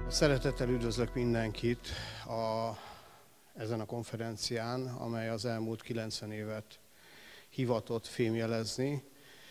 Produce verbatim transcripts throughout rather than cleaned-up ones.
Szeretettel üdvözlök mindenkit a, ezen a konferencián, amely az elmúlt kilencven évet hivatott fémjelezni.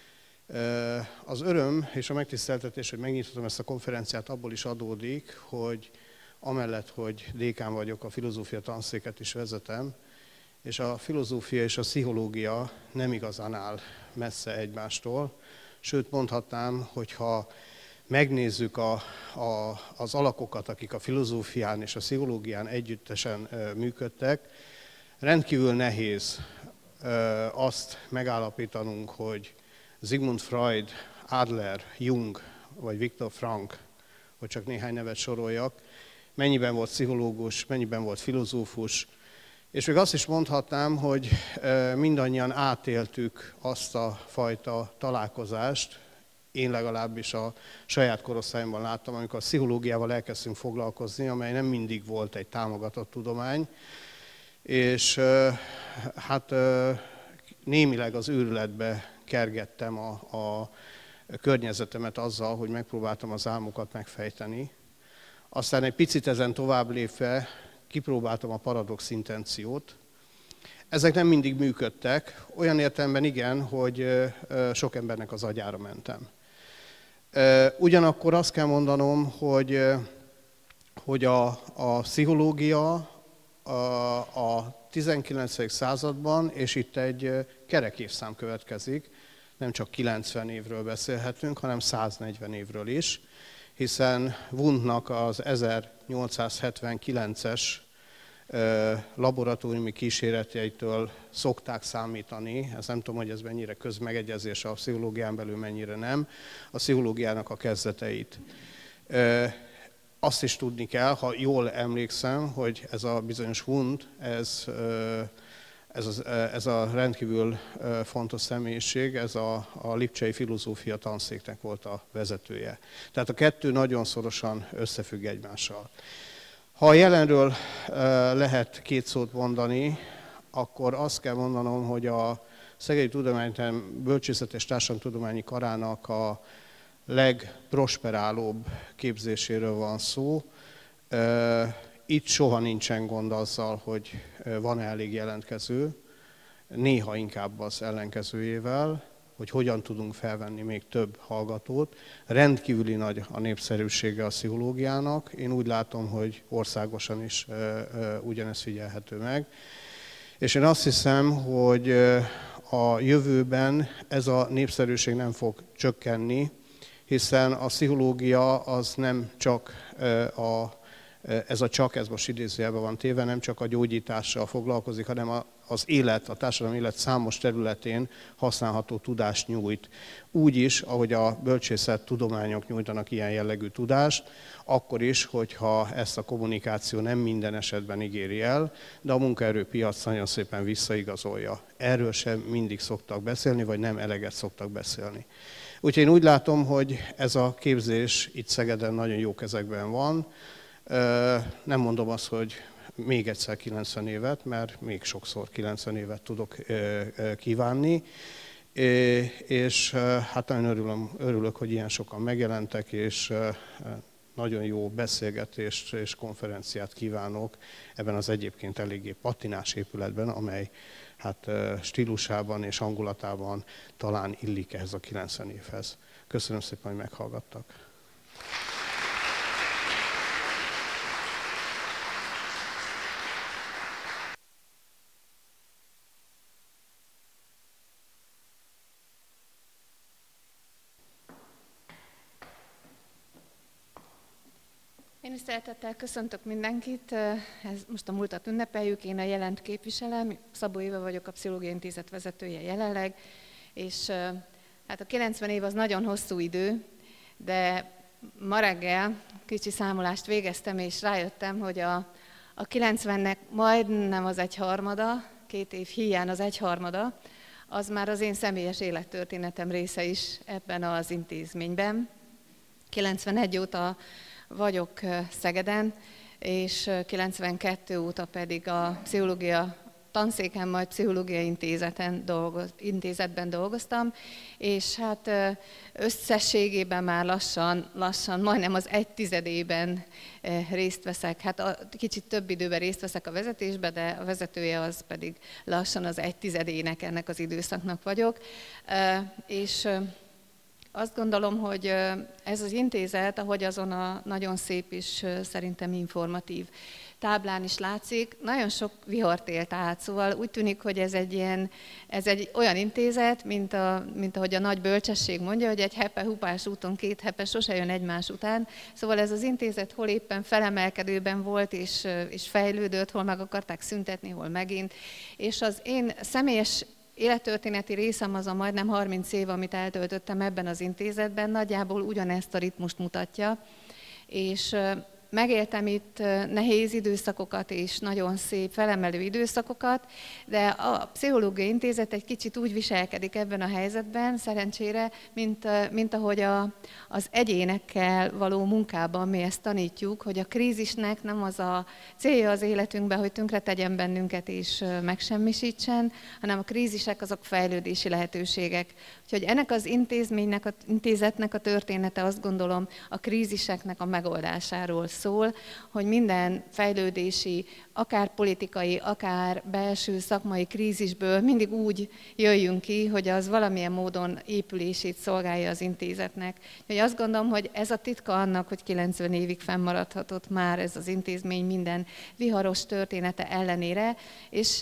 Az öröm és a megtiszteltetés, hogy megnyitottam ezt a konferenciát, abból is adódik, hogy amellett, hogy dékán vagyok, a filozófia tanszéket is vezetem, és a filozófia és a pszichológia nem igazán áll messze egymástól. Sőt, mondhatnám, hogyha megnézzük a, a, az alakokat, akik a filozófián és a pszichológián együttesen e, működtek, rendkívül nehéz e, azt megállapítanunk, hogy Sigmund Freud, Adler, Jung vagy Viktor Frankl, hogy csak néhány nevet soroljak, mennyiben volt pszichológus, mennyiben volt filozófus, és még azt is mondhatnám, hogy e, mindannyian átéltük azt a fajta találkozást, én legalábbis a saját korosztályomban láttam, amikor a pszichológiával elkezdtünk foglalkozni, amely nem mindig volt egy támogatott tudomány, és hát némileg az őrületbe kergettem a, a környezetemet azzal, hogy megpróbáltam az álmokat megfejteni. Aztán egy picit ezen tovább lépve kipróbáltam a paradox intenciót. Ezek nem mindig működtek, olyan értelemben igen, hogy sok embernek az agyára mentem. Ugyanakkor azt kell mondanom, hogy, hogy a, a pszichológia a, a tizenkilencedik században, és itt egy kerek évszám következik, nem csak kilencven évről beszélhetünk, hanem száznegyven évről is, hiszen Wundtnak az ezernyolcszázhetvenkilences laboratóriumi kísérleteitől szokták számítani, ez nem tudom, hogy ez mennyire közmegegyezés a pszichológián belül, mennyire nem, a pszichológiának a kezdeteit. Azt is tudni kell, ha jól emlékszem, hogy ez a bizonyos Wundt, ez, ez, az, ez a rendkívül fontos személyiség, ez a, a lipcsei filozófia tanszéknek volt a vezetője. Tehát a kettő nagyon szorosan összefügg egymással. Ha a jelenről lehet két szót mondani, akkor azt kell mondanom, hogy a Szegedi Tudományegyetem Bölcsészet és Társadalomtudományi Karának a legprosperálóbb képzéséről van szó. Itt soha nincsen gond azzal, hogy van-e elég jelentkező, néha inkább az ellenkezőjével, hogy hogyan tudunk felvenni még több hallgatót. Rendkívüli nagy a népszerűsége a pszichológiának. Én úgy látom, hogy országosan is ugyanezt figyelhető meg. És én azt hiszem, hogy a jövőben ez a népszerűség nem fog csökkenni, hiszen a pszichológia az nem csak a, ez a csak, ez most idézőjelben van téve, nem csak a gyógyítással foglalkozik, hanem a az élet, a társadalmi élet számos területén használható tudást nyújt. Úgy is, ahogy a bölcsészet tudományok nyújtanak ilyen jellegű tudást, akkor is, hogyha ezt a kommunikáció nem minden esetben ígéri el, de a munkaerőpiac nagyon szépen visszaigazolja. Erről sem mindig szoktak beszélni, vagy nem eleget szoktak beszélni. Úgyhogy én úgy látom, hogy ez a képzés itt Szegeden nagyon jó kezekben van. Nem mondom azt, hogy még egyszer kilencven évet, mert még sokszor kilencven évet tudok kívánni, és hát nagyon örülöm, örülök, hogy ilyen sokan megjelentek, és nagyon jó beszélgetést és konferenciát kívánok ebben az egyébként eléggé patinás épületben, amely hát stílusában és hangulatában talán illik ehhez a kilencven évhez. Köszönöm szépen, hogy meghallgattak. Én is szeretettel köszöntök mindenkit, ez most a múltat ünnepeljük, én a jelent képviselem, Szabó Éva vagyok, a Pszichológiai Intézet vezetője jelenleg, és hát a kilencven év az nagyon hosszú idő, de ma reggel kicsi számolást végeztem, és rájöttem, hogy a, a kilencvennek majdnem az egyharmada, két év híján az egyharmada, az már az én személyes élettörténetem része is ebben az intézményben. kilencvenegy óta vagyok Szegeden, és kilencvenkettő óta pedig a pszichológia tanszéken, majd pszichológiai intézeten dolgoz, intézetben dolgoztam, és hát összességében már lassan, lassan majdnem az egy tizedében részt veszek. Hát a, kicsit több időben részt veszek a vezetésbe, de a vezetője az pedig lassan az egy tizedének ennek az időszaknak vagyok. És azt gondolom, hogy ez az intézet, ahogy azon a nagyon szép és szerintem informatív táblán is látszik, nagyon sok vihart élt át, szóval úgy tűnik, hogy ez egy, ilyen, ez egy olyan intézet, mint, a, mint ahogy a nagy bölcsesség mondja, hogy egy hepe-hupás úton két hepe sose jön egymás után. Szóval ez az intézet hol éppen felemelkedőben volt és, és fejlődött, hol meg akarták szüntetni, hol megint. És az én személyes élettörténeti részem az a majdnem harminc év, amit eltöltöttem ebben az intézetben, nagyjából ugyanezt a ritmust mutatja, és megéltem itt nehéz időszakokat és nagyon szép felemelő időszakokat, de a Pszichológiai Intézet egy kicsit úgy viselkedik ebben a helyzetben, szerencsére, mint, mint ahogy a, az egyénekkel való munkában mi ezt tanítjuk, hogy a krízisnek nem az a célja az életünkben, hogy tönkretegyen bennünket és megsemmisítsen, hanem a krízisek azok fejlődési lehetőségek. Úgyhogy ennek az intézménynek, az intézetnek a története, azt gondolom, a kríziseknek a megoldásáról szól, hogy minden fejlődési, akár politikai, akár belső szakmai krízisből mindig úgy jöjjünk ki, hogy az valamilyen módon épülését szolgálja az intézetnek. Úgyhogy azt gondolom, hogy ez a titka annak, hogy kilencven évig fennmaradhatott már ez az intézmény minden viharos története ellenére, és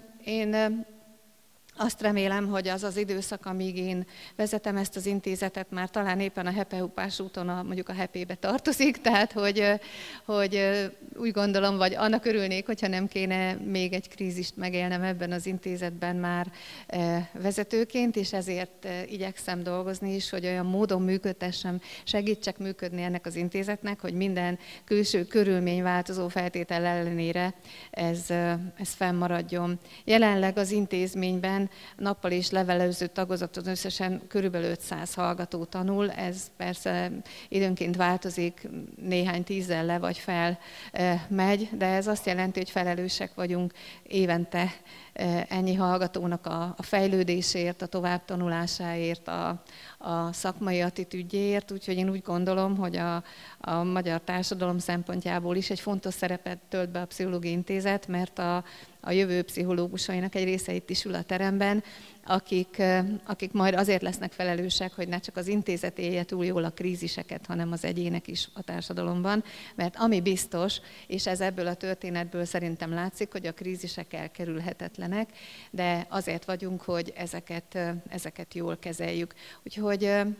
én azt remélem, hogy az az időszak, amíg én vezetem ezt az intézetet, már talán éppen a Hepe-Hupás úton a, mondjuk a Hepébe tartozik, tehát hogy, hogy úgy gondolom, vagy annak örülnék, hogyha nem kéne még egy krízist megélnem ebben az intézetben már vezetőként, és ezért igyekszem dolgozni is, hogy olyan módon működtessem, segítsek működni ennek az intézetnek, hogy minden külső körülmény változó feltétel ellenére ez, ez fennmaradjon. Jelenleg az intézményben nappal és levelező tagozaton összesen körülbelül ötszáz hallgató tanul, ez persze időnként változik, néhány tízzel le vagy fel megy, de ez azt jelenti, hogy felelősek vagyunk évente ennyi hallgatónak a, a fejlődésért, a továbbtanulásáért, a, a szakmai attitűdjéért, úgyhogy én úgy gondolom, hogy a, a magyar társadalom szempontjából is egy fontos szerepet tölt be a Pszichológiai Intézet, mert a, a jövő pszichológusainak egy része itt is ül a teremben, akik, akik majd azért lesznek felelősek, hogy ne csak az intézet élje túl jól a kríziseket, hanem az egyének is a társadalomban, mert ami biztos, és ez ebből a történetből szerintem látszik, hogy a krízisek elkerülhetetlenek, de azért vagyunk, hogy ezeket, ezeket jól kezeljük. Úgyhogy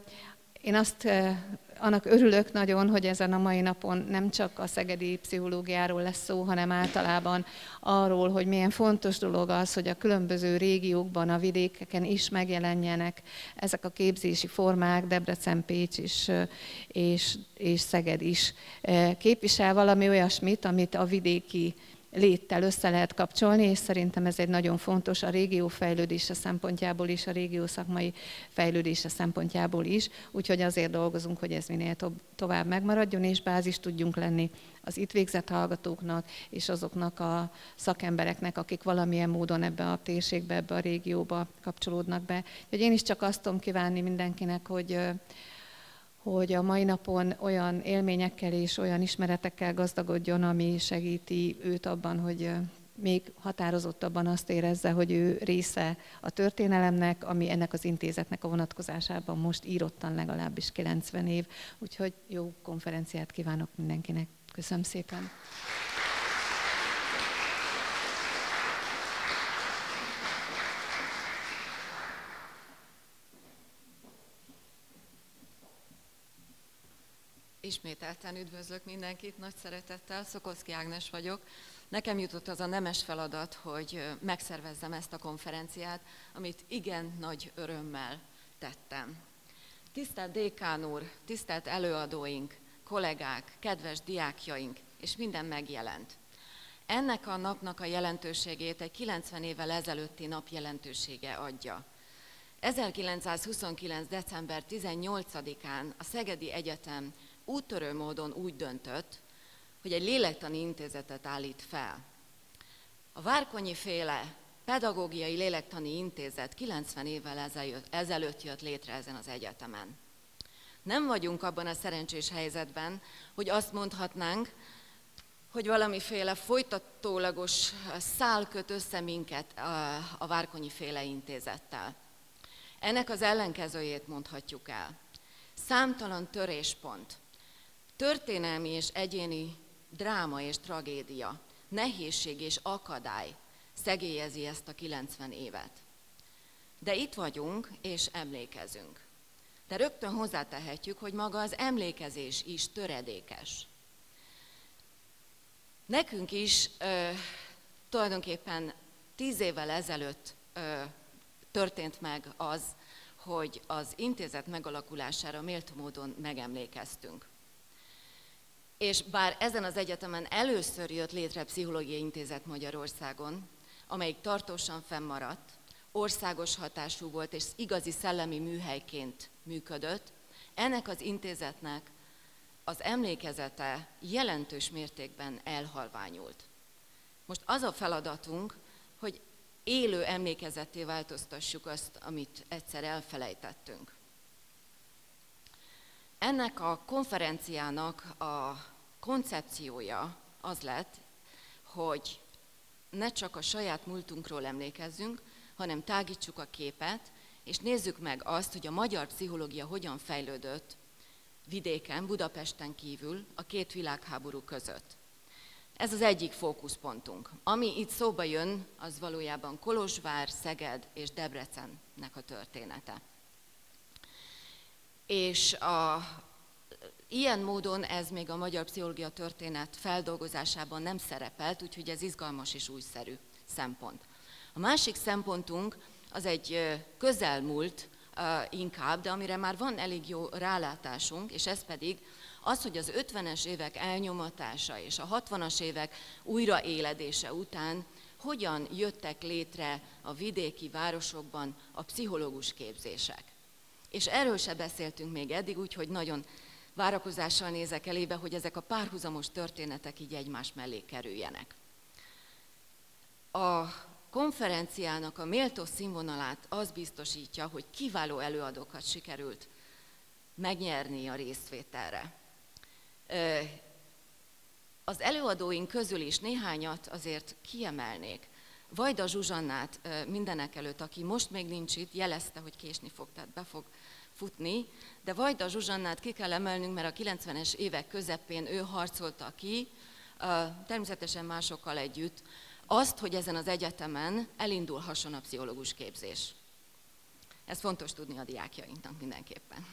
én azt annak örülök nagyon, hogy ezen a mai napon nem csak a szegedi pszichológiáról lesz szó, hanem általában arról, hogy milyen fontos dolog az, hogy a különböző régiókban, a vidékeken is megjelenjenek ezek a képzési formák, Debrecen, Pécs is, és, és Szeged is képvisel valami olyasmit, amit a vidéki léttel össze lehet kapcsolni, és szerintem ez egy nagyon fontos a régió fejlődése szempontjából is, a régió szakmai fejlődése szempontjából is, úgyhogy azért dolgozunk, hogy ez minél to- tovább megmaradjon, és bázis tudjunk lenni az itt végzett hallgatóknak, és azoknak a szakembereknek, akik valamilyen módon ebbe a térségbe, ebbe a régióba kapcsolódnak be. Úgyhogy én is csak azt tudom kívánni mindenkinek, hogy hogy a mai napon olyan élményekkel és olyan ismeretekkel gazdagodjon, ami segíti őt abban, hogy még határozottabban azt érezze, hogy ő része a történelemnek, ami ennek az intézetnek a vonatkozásában most írottan legalábbis kilencven év. Úgyhogy jó konferenciát kívánok mindenkinek. Köszönöm szépen! Ismételten üdvözlök mindenkit, nagy szeretettel, Szokoszky Ágnes vagyok. Nekem jutott az a nemes feladat, hogy megszervezzem ezt a konferenciát, amit igen nagy örömmel tettem. Tisztelt dékán úr, tisztelt előadóink, kollégák, kedves diákjaink, és minden megjelent. Ennek a napnak a jelentőségét egy kilencven évvel ezelőtti nap jelentősége adja. ezerkilencszázhuszonkilenc. december tizennyolcadikán a Szegedi Egyetem úttörő módon úgy döntött, hogy egy lélektani intézetet állít fel. A Várkonyi féle Pedagógiai Lélektani Intézet kilencven évvel ezelőtt jött létre ezen az egyetemen. Nem vagyunk abban a szerencsés helyzetben, hogy azt mondhatnánk, hogy valamiféle folytatólagos szál köt össze minket a Várkonyi féle intézettel. Ennek az ellenkezőjét mondhatjuk el. Számtalan töréspont, történelmi és egyéni dráma és tragédia, nehézség és akadály szegélyezi ezt a kilencven évet. De itt vagyunk és emlékezünk. De rögtön hozzátehetjük, hogy maga az emlékezés is töredékes. Nekünk is ö, tulajdonképpen tíz évvel ezelőtt ö, történt meg az, hogy az intézet megalakulására méltó módon megemlékeztünk. És bár ezen az egyetemen először jött létre Pszichológiai Intézet Magyarországon, amelyik tartósan fennmaradt, országos hatású volt és igazi szellemi műhelyként működött, ennek az intézetnek az emlékezete jelentős mértékben elhalványult. Most az a feladatunk, hogy élő emlékezetté változtassuk azt, amit egyszer elfelejtettünk. Ennek a konferenciának a koncepciója az lett, hogy ne csak a saját múltunkról emlékezzünk, hanem tágítsuk a képet, és nézzük meg azt, hogy a magyar pszichológia hogyan fejlődött vidéken, Budapesten kívül a két világháború között. Ez az egyik fókuszpontunk. Ami itt szóba jön, az valójában Kolozsvár, Szeged és Debrecennek a története. És a, ilyen módon ez még a magyar pszichológia történet feldolgozásában nem szerepelt, úgyhogy ez izgalmas és újszerű szempont. A másik szempontunk az egy közelmúlt inkább, de amire már van elég jó rálátásunk, és ez pedig az, hogy az ötvenes évek elnyomatása és a hatvanas évek újraéledése után hogyan jöttek létre a vidéki városokban a pszichológus képzések. És erről se beszéltünk még eddig, úgyhogy nagyon várakozással nézek elébe, hogy ezek a párhuzamos történetek így egymás mellé kerüljenek. A konferenciának a méltó színvonalát az biztosítja, hogy kiváló előadókat sikerült megnyerni a részvételre. Az előadóink közül is néhányat azért kiemelnék. Vajda Zsuzsannát mindenek előtt, aki most még nincs itt, jelezte, hogy késni fog, tehát be fog futni, de Vajda Zsuzsannát ki kell emelnünk, mert a kilencvenes évek közepén ő harcolta ki, természetesen másokkal együtt, azt, hogy ezen az egyetemen elindulhasson a pszichológus képzés. Ez fontos tudni a diákjainknak mindenképpen.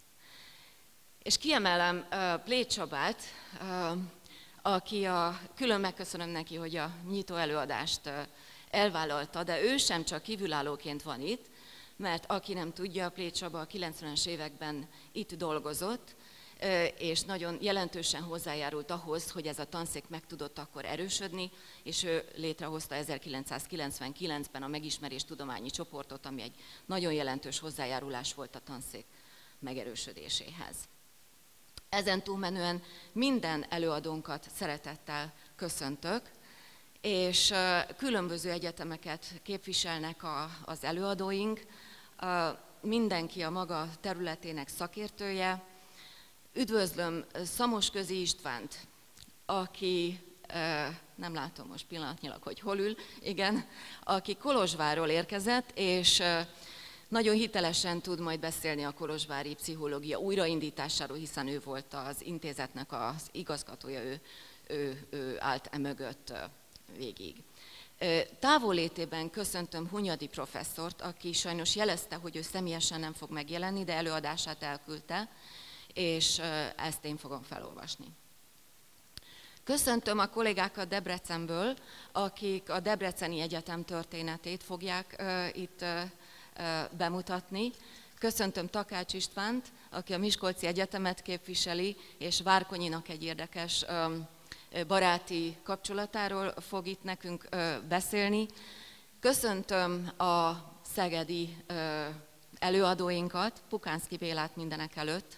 És kiemelem uh, Plé Csabát, uh, aki a, külön megköszönöm neki, hogy a nyitó előadást uh, elvállalta, de ő sem csak kívülállóként van itt, mert aki nem tudja, Plé Csaba a kilencvenes években itt dolgozott, és nagyon jelentősen hozzájárult ahhoz, hogy ez a tanszék meg tudott akkor erősödni, és ő létrehozta ezerkilencszázkilencvenkilencben a megismeréstudományi csoportot, ami egy nagyon jelentős hozzájárulás volt a tanszék megerősödéséhez. Ezen túlmenően minden előadónkat szeretettel köszöntök, és különböző egyetemeket képviselnek a, az előadóink, mindenki a maga területének szakértője. Üdvözlöm Szamosközi Istvánt, aki, nem látom most pillanatnyilag, hogy hol ül, igen, aki Kolozsvárról érkezett, és nagyon hitelesen tud majd beszélni a kolozsvári pszichológia újraindításáról, hiszen ő volt az intézetnek az igazgatója, ő, ő, ő állt emögött végig. Távollétében köszöntöm Hunyadi professzort, aki sajnos jelezte, hogy ő személyesen nem fog megjelenni, de előadását elküldte, és ezt én fogom felolvasni. Köszöntöm a kollégákat Debrecenből, akik a Debreceni Egyetem történetét fogják uh, itt uh, bemutatni. Köszöntöm Takács Istvánt, aki a Miskolci Egyetemet képviseli, és Várkonyinak egy érdekes um, baráti kapcsolatáról fog itt nekünk uh, beszélni. Köszöntöm a szegedi uh, előadóinkat, Pukánszky Bélát mindenek előtt,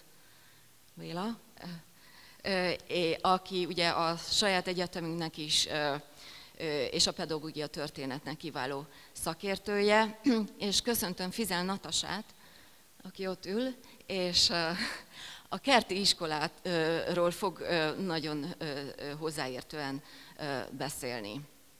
Béla, aki ugye a saját egyetemünknek is és a pedagógia történetnek kiváló szakértője, és köszöntöm Fizel Natasát, aki ott ül, és a kerti iskoláról fog nagyon hozzáértően beszélni.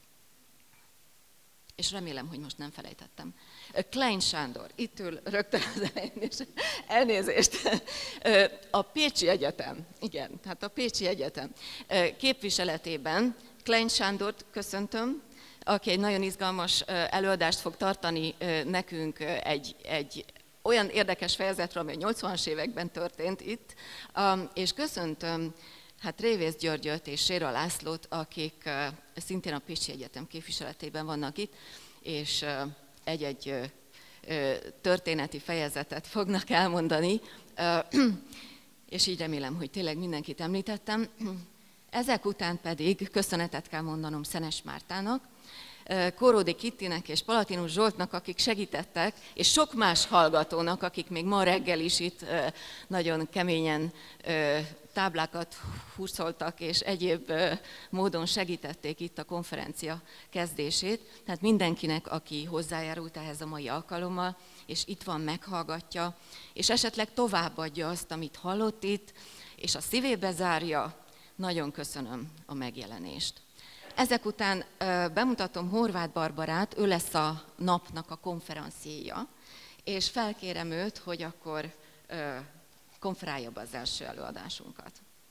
És remélem, hogy most nem felejtettem. Klein Sándor, itt ül rögtön az elején, és elnézést. A Pécsi Egyetem, igen, tehát a Pécsi Egyetem képviseletében Klein Sándort köszöntöm, aki egy nagyon izgalmas előadást fog tartani nekünk egy, egy olyan érdekes fejezetről, ami a nyolcvanas években történt itt, és köszöntöm hát Révész Györgyöt és Séra Lászlót, akik szintén a Pécsi Egyetem képviseletében vannak itt, és egy-egy történeti fejezetet fognak elmondani, és így remélem, hogy tényleg mindenkit említettem. Ezek után pedig köszönetet kell mondanom Szenes Mártának, Kóródi Kittinek és Palatinus Zsoltnak, akik segítettek, és sok más hallgatónak, akik még ma reggel is itt nagyon keményen táblákat hurcoltak, és egyéb módon segítették itt a konferencia kezdését. Tehát mindenkinek, aki hozzájárult ehhez a mai alkalommal, és itt van, meghallgatja, és esetleg továbbadja azt, amit hallott itt, és a szívébe zárja, nagyon köszönöm a megjelenést. Ezek után bemutatom Horváth Barbarát, ő lesz a napnak a konferenciéja, és felkérem őt, hogy akkor konferálja be az első előadásunkat.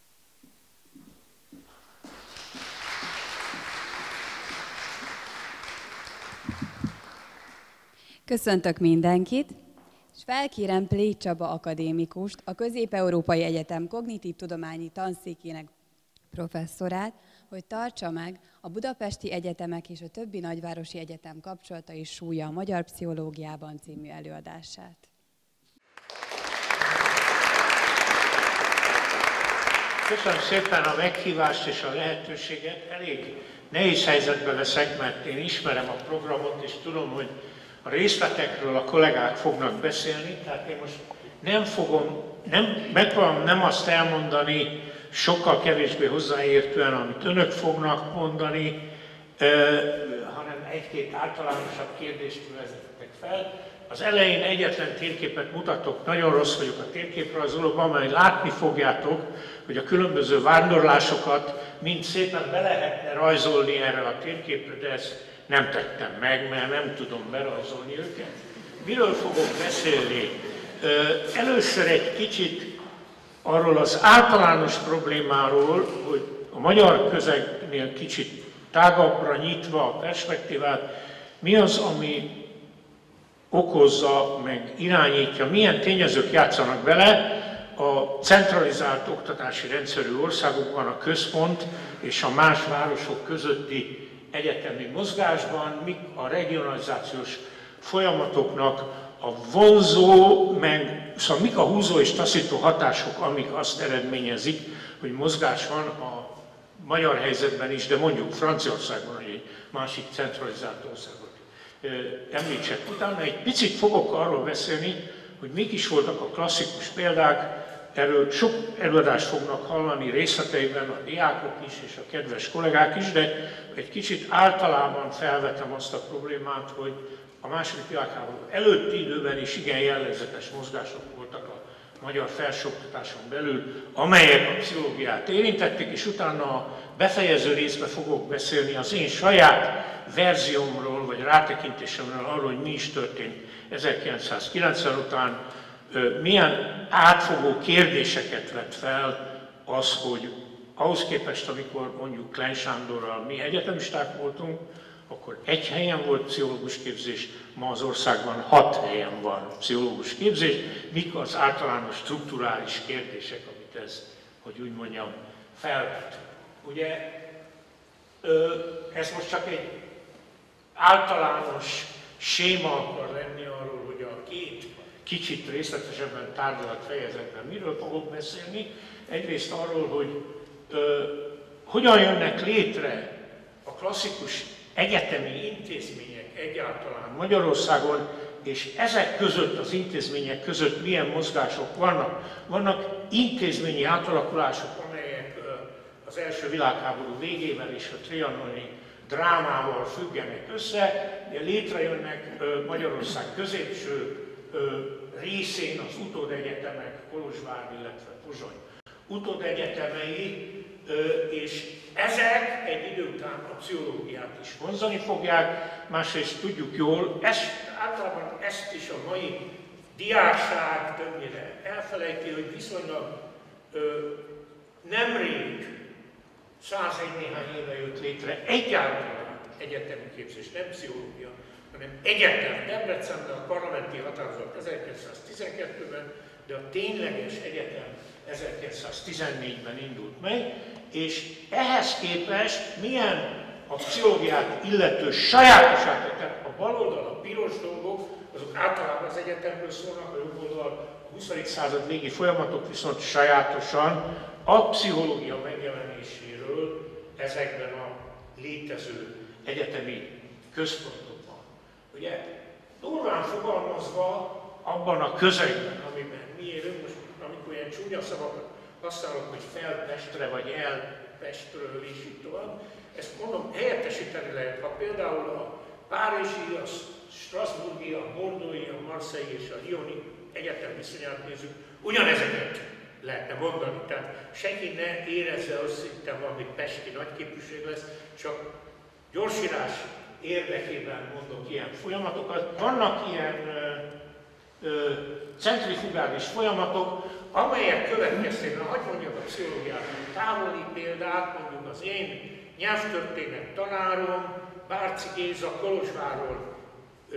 Köszöntök mindenkit, és felkérem Plégy Csaba akadémikust, a Közép-Európai Egyetem Kognitív Tudományi Tanszékének professzorát, hogy tartsa meg a budapesti egyetemek és a többi nagyvárosi egyetem kapcsolata és súlya a magyar pszichológiában című előadását. Köszönöm szépen a meghívást és a lehetőséget. Elég nehéz helyzetbe leszek, mert én ismerem a programot, és tudom, hogy a részletekről a kollégák fognak beszélni, tehát én most nem fogom, nem, megpróbálom nem azt elmondani, sokkal kevésbé hozzáértően, amit önök fognak mondani, hanem egy-két általánosabb kérdést vezettek fel. Az elején egyetlen térképet mutatok, nagyon rossz vagyok a térképrajzolóban, mert látni fogjátok, hogy a különböző vándorlásokat mind szépen be lehetne rajzolni erre a térképre, de ezt nem tettem meg, mert nem tudom berajzolni őket. Miről fogok beszélni? Először egy kicsit arról az általános problémáról, hogy a magyar közegnél kicsit tágabbra nyitva a perspektívát, mi az, ami okozza, meg irányítja, milyen tényezők játszanak bele a centralizált oktatási rendszerű országokban a központ és a más városok közötti egyetemi mozgásban, mik a regionalizációs folyamatoknak a vonzó, meg szóval mik a húzó és taszító hatások, amik azt eredményezik, hogy mozgás van a magyar helyzetben is, de mondjuk Franciaországban, hogy egy másik centralizált országot említsek. Utána egy picit fogok arról beszélni, hogy mik is voltak a klasszikus példák, erről sok előadást fognak hallani részleteiben a diákok is és a kedves kollégák is, de egy kicsit általában felvetem azt a problémát, hogy a második világháború előtti időben is igen jellegzetes mozgások voltak a magyar felsőoktatáson belül, amelyek a pszichológiát érintették, és utána a befejező részben fogok beszélni az én saját verziómról, vagy rátekintésemről arról, hogy mi is történt ezerkilencszázkilencven után, milyen átfogó kérdéseket vett fel az, hogy ahhoz képest, amikor mondjuk Klein Sándorral mi egyetemisták voltunk, akkor egy helyen volt pszichológus képzés, ma az országban hat helyen van pszichológus képzés. Mik az általános strukturális kérdések, amit ez, hogy úgy mondjam, felvet. Ugye ez most csak egy általános séma akar lenni arról, hogy a két kicsit részletesebben tárgyalt fejezetben miről fogok beszélni. Egyrészt arról, hogy ö, hogyan jönnek létre a klasszikus egyetemi intézmények egyáltalán Magyarországon, és ezek között, az intézmények között milyen mozgások vannak. Vannak intézményi átalakulások, amelyek az első világháború végével és a trianoni drámával függenek össze, létrejönnek Magyarország középső részén az utódegyetemek, Kolozsvár, illetve Pozsony utódegyetemei, és ezek egy idő után a pszichológiát is vonzani fogják, másrészt tudjuk jól, ezt, általában ezt is a mai diákság többnyire elfelejti, hogy viszonylag ö, nemrég, százegy néhány éve jött létre egyáltalán egyetemi képzés, nem pszichológia, hanem egyetem Debrecenben, a parlamenti határozat ezerkilencszáztizenkettőben, de a tényleges egyetem ezerkilencszáztizennégyben indult meg, és ehhez képest milyen a pszichológiát illető sajátosság, tehát a bal oldal, a piros dolgok, azok általában az egyetemről szólnak, a jobb oldal a huszadik század végi folyamatok viszont sajátosan a pszichológia megjelenéséről ezekben a létező egyetemi központokban. Ugye, durván fogalmazva, abban a közegben, amiben mi élünk, most amikor ilyen csúnya szavakat használok, hogy fel Pestre, vagy el Pestről, és így tovább, ezt mondom, helyettesíteni lehet, ha például a párizsi, a strasbourgi, a bordeauxi, a marseille és a lyoni egyetem viszonyát nézzük, ugyanezeket lehetne mondani. Tehát senki ne érezze azt, hogy valami pesti nagyképűség lesz, csak gyorsírás érdekében mondok ilyen folyamatokat. Vannak ilyen ö, ö, centrifugális folyamatok, amelyek következtében, hogy mondjak a pszichológiát, távoli példát, mondjuk az én nyelvtörténet tanárom, Bárci Géza Kolozsvárról ö,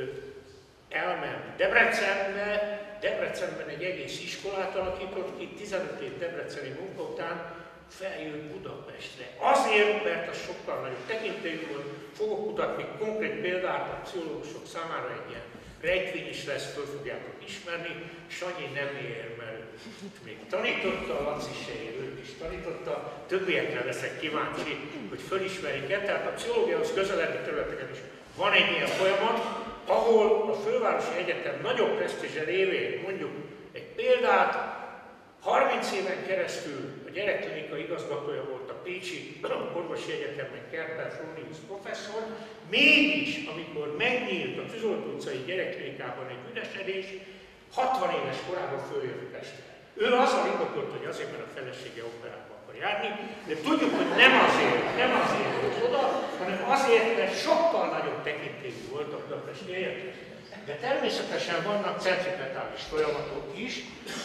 elment Debrecenbe, Debrecenben egy egész iskolát alakított ki, tizenöt év debreceni munka után feljött Budapestre. Azért, mert az sokkal nagyobb tekintélyű volt, fogok mutatni konkrét példát, a pszichológusok számára egy ilyen rejtvény is lesz, föl fogjátok ismerni. Sanyi nem ér, mert még tanította, Laci se ér, őt is tanította, többiekre leszek kíváncsi, hogy fölismerik-e. Tehát a pszichológiához közelebbi területeken is van egy ilyen folyamat, ahol a Fővárosi Egyetem nagyobb presztízse révén, mondjuk egy példát, harminc éven keresztül a gyerekklinika igazgatója volt a Pécsi Orvosi Egyetemben Kerper Fronius professzor, mégis, amikor megnyílt a Tűzolt utcai gyerekklinikában egy üresedés, hatvan éves korában följött Pestre. Ő azzal indokolt, hogy azért, mert a felesége operába akar járni, de tudjuk, hogy nem azért, nem azért volt oda, hanem azért, mert sokkal nagyobb tekintélyű volt a budapesti egyetem. De természetesen vannak centripetális folyamatok is,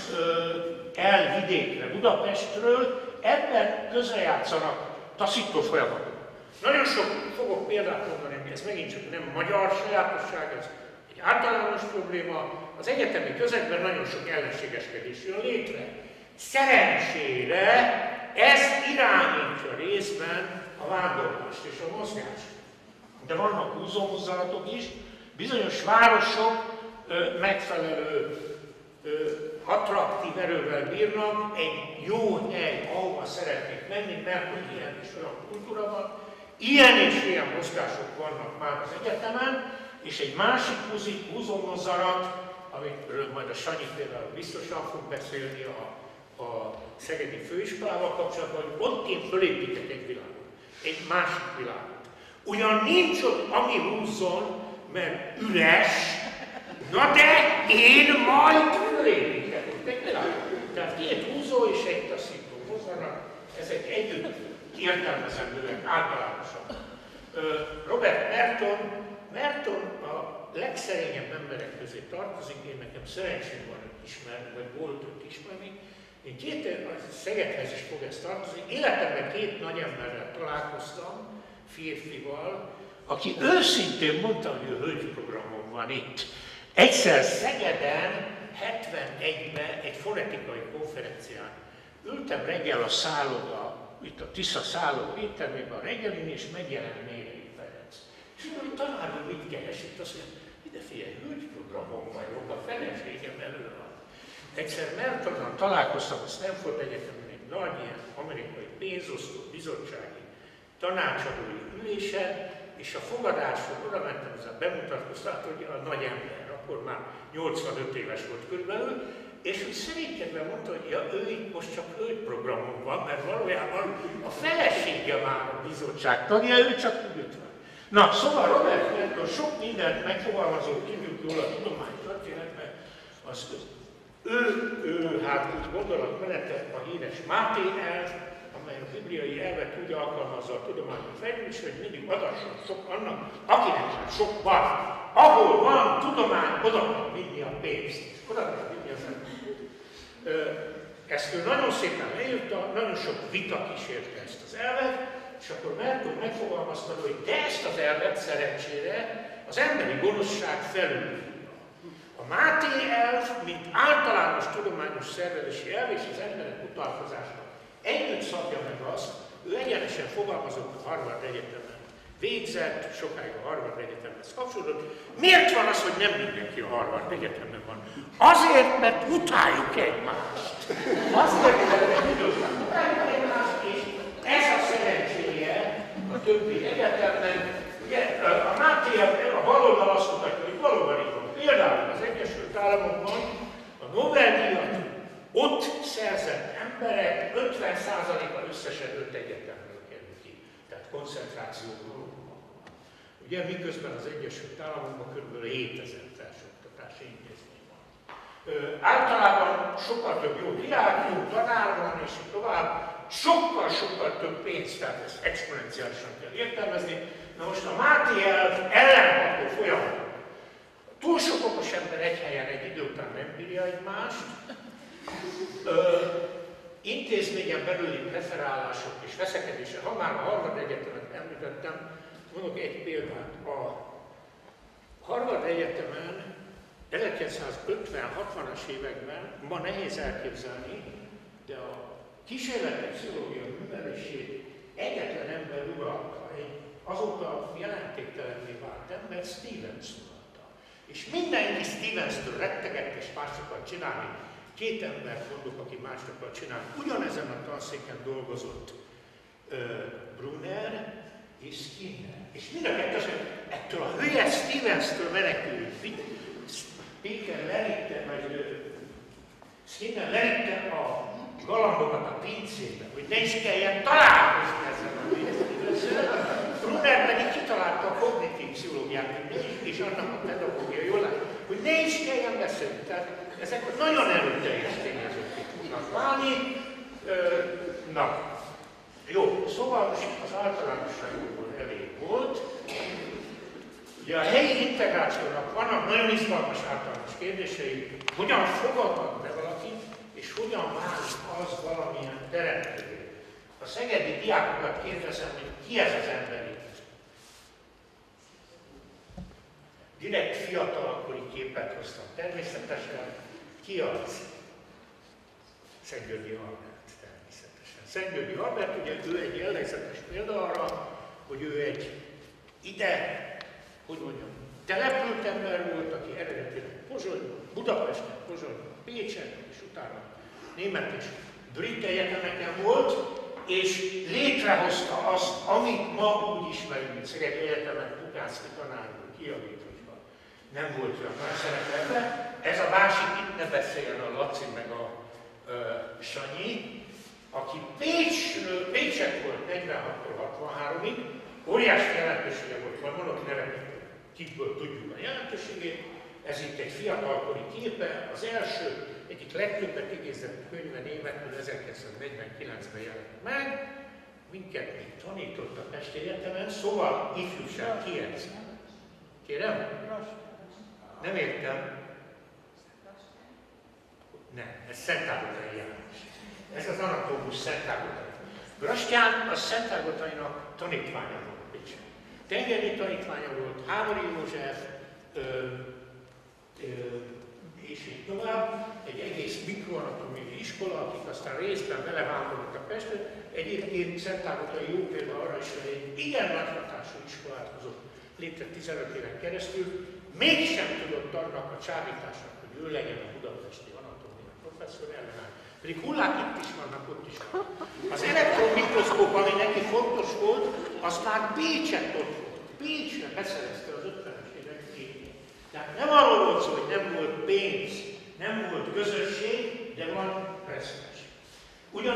elvidékre Budapestről, ebben közrejátszanak taszító folyamatok. Nagyon sok fogok példát mondani, ez megint csak nem magyar sajátosság, ez egy általános probléma. Az egyetemi közegben nagyon sok ellenségeskedés jön létre. Szerencsére ez irányítja részben a vándorlást és a mozgást. De vannak húzómozzanatok is, bizonyos városok ö, megfelelő ö, attraktív erővel bírnak, egy jó hely, ahova szeretnék menni, mert hogy ilyen és olyan kultúra van, ilyen és ilyen mozgások vannak már az egyetemen, és egy másik húzómozzanat, amiről majd a Sanyi például biztosan fog beszélni a, a Szegedi Főiskolával kapcsolatban, hogy ott én fölépítek egy világot, egy másik világot. Ugyan nincs ott, ami húzzon, mert üres, na de én majd fölépítek egy világot. Tehát két húzó és egy taszító mozzanat, ezek együtt értelmezendőek általánosan. Robert Merton, Merton a legszerényebb emberek közé tartozik, én nekem szerencsém van őt ismerni, vagy volt őt ismerni. Én két Szegedhez is fog ezt tartozni. Életemben két nagy emberrel találkoztam, férfival, aki őszintén mondta, hogy a hölgyprogramon van itt. Egyszer Szegeden, hetvenegyben egy fonetikai konferencián ültem reggel a szálloda, itt a Tisza szálló éttermében a reggelin, és megjelent Mérei Ferenc. És mondom, hogy tanár úr mit keres itt? Azt mondja, ide figyelj, hölgyprogramon vagyok, a feleségem elő van. Egyszer Mertonon találkoztam a Stanford Egyetemen egy nagy ilyen amerikai pénzosztó bizottsági tanácsadói ülésen, és a fogadáson oda mentem, ez a bemutatkoztat, hogy a nagy ember, akkor már nyolcvanöt éves volt körülbelül, és úgy szerénykedve mondta, hogy ja, ő itt most csak hölgyprogramon van, mert valójában a felesége már a bizottság tagja, ő csak úgy van. Na, szóval Robert Merton sok mindent megfogalmazott, tudjuk jól a tudomány történetben, az ő, ő hát úgy gondolatmenete a híres Máté elv, amely a bibliai elvet úgy alkalmazza a tudományos fejlődés, hogy mindig adasson sok annak, akinek már sok van. Ahol van tudomány, oda kell vinni a pénzt. Oda kell vinni az embert. Ezt ő nagyon szépen leírta, nagyon sok vita kísérte ezt az elvet, és akkor Merton megfogalmazta, hogy de ezt az elvet szerencsére az emberi gonoszság felül. A Máté elv, mint általános tudományos szervezési elv és az emberek utalkozásnak együtt szabja meg azt, ő egyenesen fogalmazott a Harvard Egyetemen. Végzett, sokáig a Harvard Egyetemhez kapcsolódott. Miért van az, hogy nem mindenki a Harvard Egyetemen van? Azért, mert utáljuk egymást. Azért, mert utáljuk egymást, és ez a szerencséje a többi egyetemnek. Ugye, a Máté a baloldal azt mutatja, hogy valóban így van. Például az Egyesült Államokban a Nobel-díjat ott szerzett emberek ötven százaléka összesen öt egyetemről kerül ki. Tehát koncentrációból. Ugye miközben az Egyesült Államokban kb. hétezer felsőoktatási intézmény van. Ö, általában sokkal több jó diák, jó tanár van, és így tovább. Sokkal-sokkal több pénz, tehát ezt exponenciálisan kell értelmezni. Na most a Máté elv ellenható folyamat. Túl sok okos ember egy helyen egy idő után nem bírja egymást. Ö, intézményen belüli preferálások és veszekedése, ha már a Harvard Egyetemet említettem, mondok egy példát. A Harvard Egyetemen ezerkilencszázötven-hatvanas években, ma nehéz elképzelni, de a kísérleti pszichológia művelését egyetlen ember uralta, egy azóta jelentéktelenné vált ember, Stevens uralta. És mindenki Stevens-től rettegett és másokat csinálni. Két embert mondok, aki másokat csinál. Ugyanezen a tanszéken dolgozott uh, Brunner és Skinner. És mind a kettősen ettől a hülye Stevens-től menekülünk. Péker leritte, vagy uh, Skinner leritte a galambokat a pincébe, hogy ne is kelljen találkozni ezzel a hülye Stevens-től. Brunner pedig kitalálta a kognitív pszichológiát, és annak a pedagógia jól lát, hogy ne is kelljen beszélni. Tehát ezek nagyon erőteljes tényezők tudnak válni. Na, jó, szóval az általánosságokból elég volt. Ugye a helyi integrációnak vannak nagyon izgalmas általános kérdései, hogyan fogadnak be valakit, és hogyan válik az valamilyen teremtővé. A szegedi diákokat kérdezem, hogy ki ez az ember itt? Direkt fiatalkori képet hoztam. Természetesen ki az? Szentgyörgyi Albert, természetesen. Szentgyörgyi Albert, ugye ő egy jellegzetes példa arra, hogy ő egy ide, hogy mondjam, települt ember volt, aki eredetileg Pozsonyban, Budapesten, Pozsonyban, Pécsen, és utána német és brit egyetemeken volt, és létrehozta azt, amit ma úgy ismerünk, mint Szegedi Egyetemen, Pukácki tanár úr kijavít, hogyha nem volt olyan nagy szerepe. Ez a másik, itt ne beszéljen a Laci meg a uh, Sanyi, aki Pécsről, Pécset volt negyvenhattól hatvanháromig, óriási jelentősége volt, majd mondok neveket, kikből tudjuk a jelentőségét. Ez itt egy fiatalkori képe, az első, egyik legtöbbet igézett könyve németül ezerkilencszáznegyvenkilencben jelent meg, minket még tanított a Pesti Egyetemen, szóval ifjúság kijelz. Kérem? Nem értem. Nem, ez Szentágotai János. Ez az anatómus Szentágotai. Grastyán a Szentágotainak tanítványa volt Pécsen. Tengernyi tanítványa volt, Hámori József, ö, ö, és így tovább, egy egész mikroanatomiai iskola, akik aztán részben belevándoroltak Pestre. Egyébként Szentágotai jó példa arra is, hogy egy igen nagy hatású iskolát hozott létre tizenöt éven keresztül, mégsem tudott annak a csábításnak, hogy ő legyen a budapesti anatómia professzor ellenáll. Pedig hullák itt is vannak, ott is vannak. Az elektronmikroszkóp, ami neki fontos volt, az már Pécset ott volt. Pécsre beszerezte az ötvenes évek végén. Tehát nem arról volt szó, hogy nem volt pénz, nem volt közösség, de van presztízs.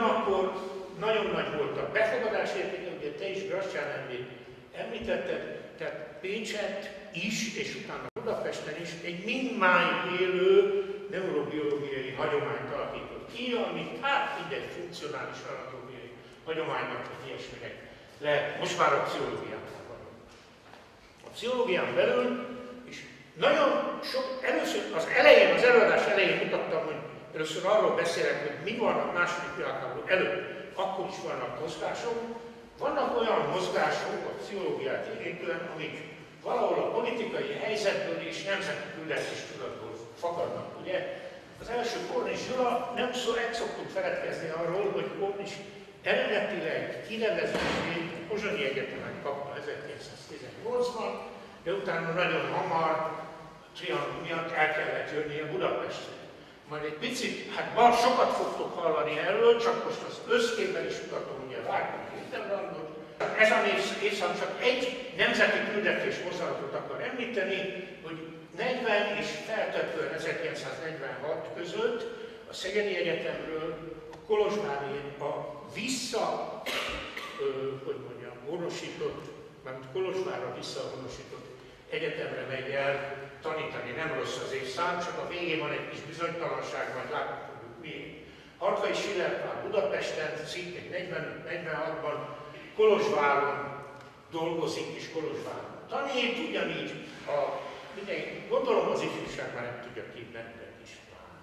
Ugyanakkor nagyon nagy volt a befogadás értéke, ugye te is Grastyán említetted, tehát Pécset is, és utána Budapesten is egy mindmáig élő neurobiológiai hagyományt alakított ki, amit hát mindegy funkcionális anatómiai hagyománynak, vagy ilyesminek lehet. Most már a pszichológiában van. A pszichológián belül, és nagyon sok, először az elején, az előadás elején mutattam, hogy először arról beszélek, hogy mi van a második világháború előtt, akkor is vannak mozgások. Vannak olyan mozgások a pszichológiát illetően, amik valahol a politikai helyzetből és nemzeti küldetéstudatból fakadnak. Ugye az első Kornis Gyula, nem szó, egy szoktunk feledkezni arról, hogy Kornis eredetileg kinevezését a Pozsonyi Egyetemen kapta ezerkilencszáztizennyolcban, de utána nagyon hamar Trianon miatt el kellett jönnie Budapestre. Majd egy picit, hát bár sokat fogtok hallani erről, csak most az összképben is mutatom, ugye Várkonyi Hindenburgot. Ez a évszám csak egy nemzeti küldetés mozdulatot akar említeni, hogy negyven és feltöbbően ezerkilencszáznegyvenhat között a Szegedi Egyetemről a Kolozsvári, a vissza, ö, hogy mondjam, honosított, mármint Kolozsvárra visszahonosított egyetemre megy el tanítani. Nem rossz az évszám, csak a végén van egy kis bizonytalanság, majd látni fogjuk miért. Hartway Schiller már Budapesten, szintén negyvenöt negyvenhatban, Kolozsváron dolgozik és Kolozsváron tanít, ugyanígy a, mindenki, gondolom az ifjúság már nem tudja ki Benedek István.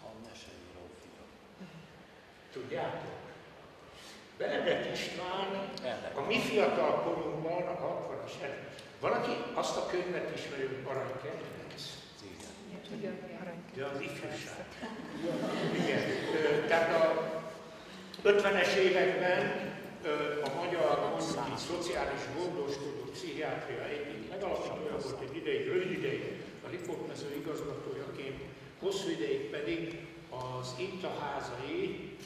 Tudjátok? Benedek István a mi fiatal korunkban, a hatvanas hetvenes. Valaki azt a könyvet ismeri, hogy Aranykedvenc? Igen. De az ifjúság. Igen. Tehát a ötvenes években a magyar, mondjuk így, szociális gondoskodó pszichiátria egyik legalapítója volt egy ideig, rövid ideig a Lipót-mező igazgatójaként, hosszú ideig pedig az Intaházai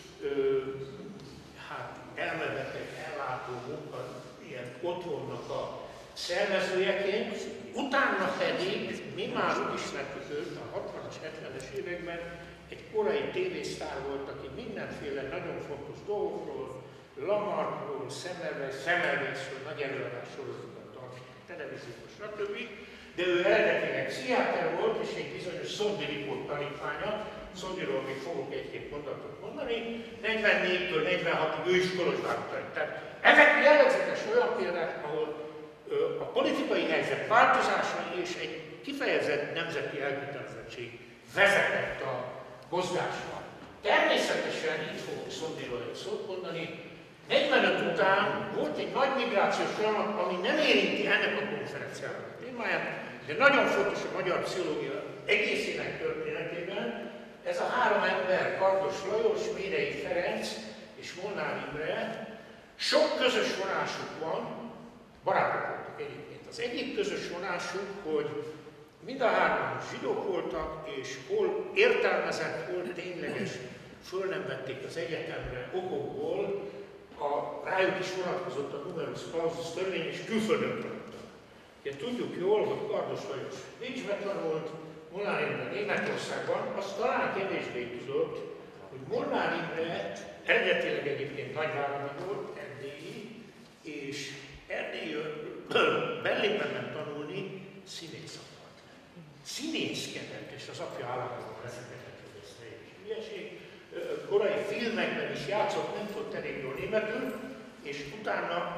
hát elmebeteg, ellátó munka, ilyen otthonnak a szervezőjeként, utána pedig mi már úgy ismertük őt a hatvanas, hetvenes években, egy korai tévésztár volt, aki mindenféle nagyon fontos dolgokról, Lamarckról, Semmelweisről, nagy előadás sorozatokat tartott, televíziós, stb. De ő eredetileg pszichiáter volt, és egy bizonyos Szondi Lipót tanítványa, Szondiról még fogok egy-két mondatot mondani, negyvennégytől negyvenhatig ő is Kolozsváron tanít. Tehát ezek jellegzetes olyan példák, ahol a politikai helyzet változása és egy kifejezett nemzeti elkötelezettség vezetett a mozgásra. Természetesen így fogok Szondiról egy szót mondani. negyvenöt után volt egy nagy migrációs folyamat, ami nem érinti ennek a konferenciának a témáját, de nagyon fontos a magyar pszichológia egészének történetében. Ez a három ember, Kardos Lajos, Mérei Ferenc és Molnár Imre, sok közös vonásuk van, barátok voltak egyébként. Az egyik közös vonásuk, hogy mind a hárman zsidók voltak, és hol értelmezett, hol tényleges föl nem vették az egyetemre okokból, a, rájuk is vonatkozott a numerus clausus törvény, és külföldön tanultak. Ugye tudjuk jól, hogy Kardos Lajos Bécsben tanult, Molnár Imre Németországban, azt talán kevésbé tudott, hogy Molnár Imre eredetileg egyébként nagyváradi volt, erdélyi, és Erdélyről Berlinben ment tanulni, színész akart. Színészkedett, és az apja állandóan vezetett, hogy ez teljes hülyeség. Korai filmekben is játszott, nem tudott elég jól németül, és utána,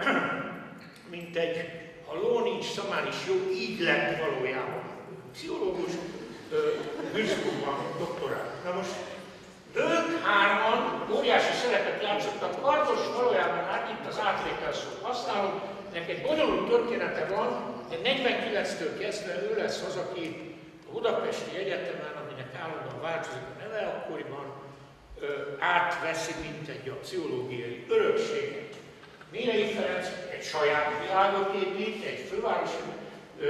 mint egy, ha ló nincs, szamár is jó, így lett valójában. Pszichológus, Würzburgban doktorát. Na most ők hárman óriási szerepet játszottak. Kardos valójában hát itt az átvétel szót használom, ennek egy bonyolult története van, de negyvenkilenctől kezdve ő lesz az, aki a Budapesti Egyetemen, aminek állandóan változik a neve akkoriban, ö, átveszi mint egy a pszichológiai örökséget. Mérei Ferenc egy saját világot épít, egy fővárosi ö,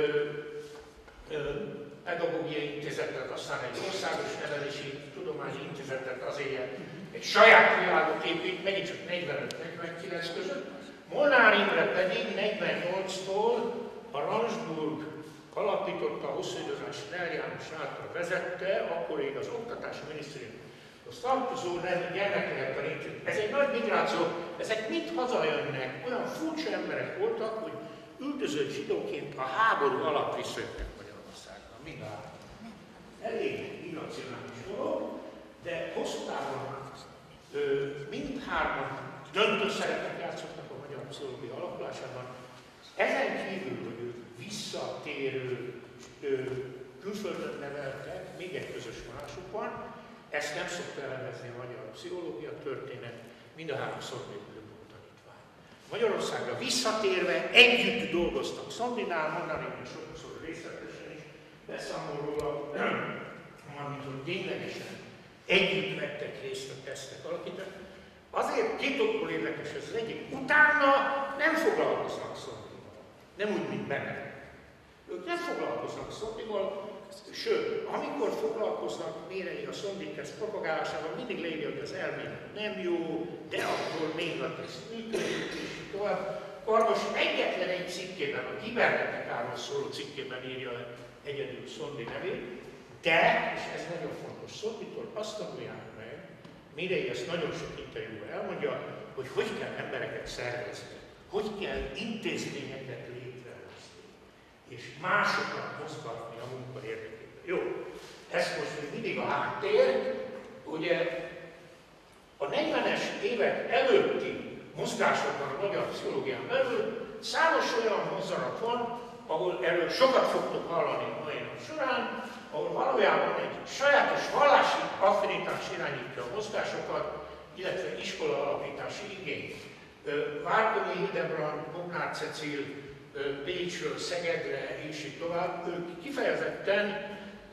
ö, pedagógiai intézetet, aztán egy országos nevelési tudományi intézetet, azért egy saját világot épít, megint csak negyvenöt negyvenkilenc között. Molnár Imre pedig negyvennyolctól a Ransburg alapította, a hosszú idős Snell János által vezette, akkor még az Oktatási Minisztériumhoz tartozó gyermekeket intézet. Ez egy nagy migráció, ezek mind hazajönnek, olyan furcsa emberek voltak, hogy üldözött zsidóként a háború alatt visszajöttek Magyarországra, mind a három. Elég irracionális dolog, de hosszú távon mindhárman döntő szerepet játszottak a magyar pszichológia alakulásában. Ezen kívül, hogy ők visszatérő külföldön neveltek, még egy közös vonásuk van, ezt nem szokta elemezni a magyar pszichológia történet, mind a három szornélkülön volt tanítvány. Magyarországra visszatérve együtt dolgoztak Szandinál, mondanék, hogy sokszor részletesen is beszámol róla, amit hogy ténylegesen együtt vettek részt a tesztek alakítani. Azért két okból érdekes ez az egyik. Utána nem foglalkoznak Szondival. Nem úgy, mint benne. Ők nem foglalkoznak Szondival, sőt, amikor foglalkoznak Mérei a Szondik ezt propagálásával, mindig leírja, hogy az elmélet nem jó, de akkor még a teszt működik, és tovább. Kardos egyetlen egy cikkében, a kibernetikáról szóló cikkében írja egyedül Szondi nevét, de, és ez nagyon fontos, Szonditól azt tanulják meg, Mérei ezt nagyon sok interjúban elmondja, hogy hogy kell embereket szervezni, hogy kell intézményeket létrehozni, és másokat mozgatni a munka érdekében. Jó, ez most még mindig a háttér, ugye a negyvenes évek előtti mozgásokban a magyar pszichológián belül számos olyan mozzanat van, ahol erről sokat fogtok hallani a mai nap során, ahol valójában egy sajátos vallási affinitás irányítja a mozgásokat, illetve iskola alapítási igény. Várkonyi Hildebrand, Bognár Cecil, Pécsről, Szegedre és így tovább, ők kifejezetten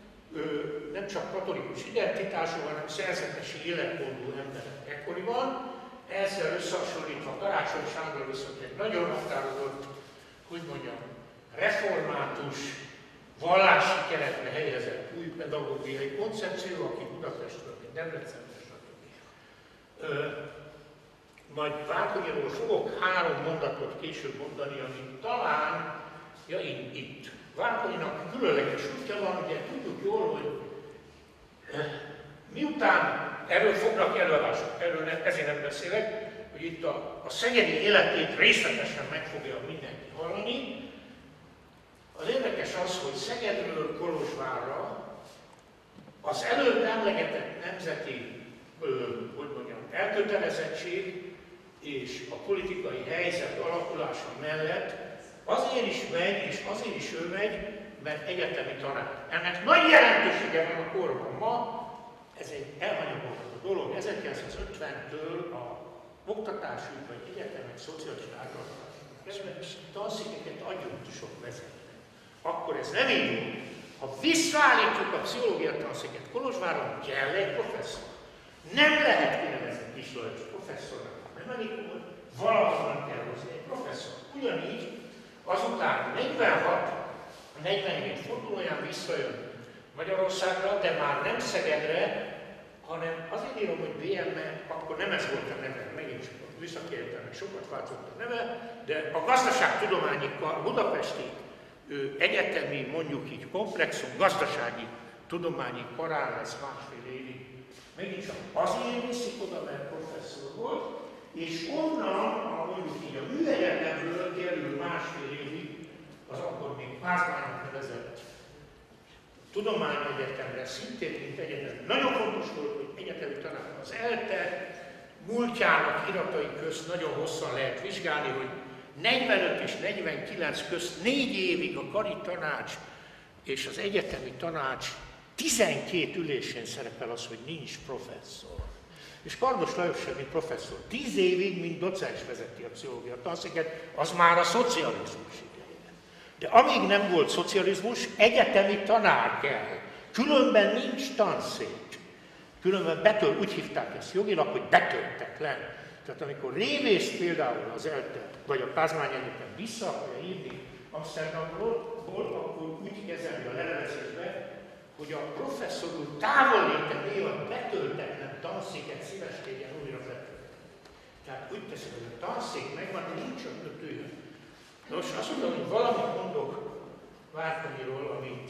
nem csak katolikus identitású, hanem szerzetesi életmódú emberek ekkoriban. Ezzel összehasonlítva Karácsony Sándor viszont egy nagyon határozott, hogy mondjam, református, vallási keretre helyezett új pedagógiai koncepció, aki Budapestről, mint Debrecenben, stb. Majd Várkonyiról fogok három mondatot később mondani, amit talán, ja én itt. Várkonyinak különleges útja van, ugye tudjuk jól, hogy miután erről fognak előadások, erről ne, ezért nem beszélek, hogy itt a, a szegedi életét részletesen meg fogja mindenki hallani. Az érdekes az, hogy Szegedről Kolozsvárra az előbb emlegetett nemzeti, ö, hogy mondjam, elkötelezettség és a politikai helyzet alakulása mellett azért is megy, és azért is ő megy, mert egyetemi tanár. Ennek nagy jelentősége van a korban ma, ez egy elhanyagolható dolog. ezerkilencszázötventől a oktatásügy vagy egyetemek szociális ágazatban tanszékeket adjunktusok vezetnek. Akkor ez nem így van. Ha visszaállítjuk a pszichológia tanszéket Kolozsváron, kell egy professzor. Nem lehet kinevezni Kis Lajos professzornak, nem elég, hogy valahonnan kell hozni egy professzor. Ugyanígy azután negyvenhat, a negyvenhét fordulóján visszajön Magyarországra, de már nem Szegedre, hanem azért írom, hogy bé em e, akkor nem ez volt a neve, megint csak visszakértem, sokat változott a neve, de a gazdaságtudományi budapesti ő, egyetemi, mondjuk így komplexum, gazdasági tudományi karán lesz másfél évig. Megint csak azért viszik oda, mert professzor volt, és onnan, mondjuk így a műegyetemről kerül másfél évig, az akkor még Pázmánynak nevezett tudományegyetemre, szintén mint egyetem. Nagyon fontos volt, hogy egyetemi tanár az ELTE múltjának iratai közt nagyon hosszan lehet vizsgálni, hogy negyvenöt és negyvenkilenc közt négy évig a kari tanács és az egyetemi tanács tizenkét ülésén szerepel az, hogy nincs professzor. És Kardos Lajos sem, mint professzor, tíz évig, mint docens vezeti a pszichológia tanszéket, az már a szocializmus idején. De amíg nem volt szocializmus, egyetemi tanár kell. Különben nincs tanszék. Különben betöl, úgy hívták ezt jogilag, hogy betöltek le. Tehát amikor révészt például az ELTE, vagy a Pázmány Egyetem vissza akarja írni Amsterdamból, akkor úgy kezelni a lelevezésbe, hogy a professzor úr távolléte miatt betöltetlen tanszéket szíveskedjen újra betölteni. Tehát úgy teszik, hogy a tanszék megvan, de nincs ott a tőle. Nos, azt mondom, hogy valamit mondok Várkonyiról, amit